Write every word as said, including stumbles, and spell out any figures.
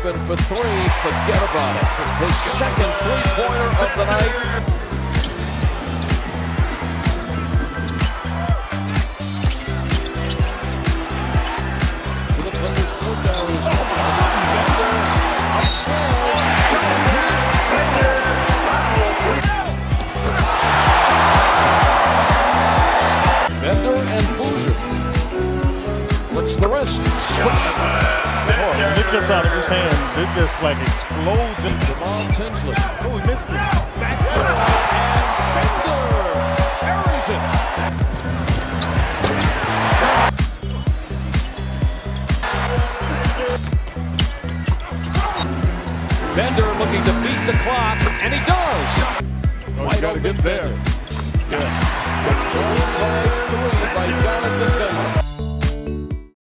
open for three. Forget about it. His second three-pointer of the night. Bender and Boozer. Flicks the wrist. Switch. Oh, when it gets out of his hands, it just like explodes into Jamal Tinsley. Oh, he missed it. Back door. And Bender carries it. Bender looking to beat the clock, and he does. Oh, you got to get there. Yeah.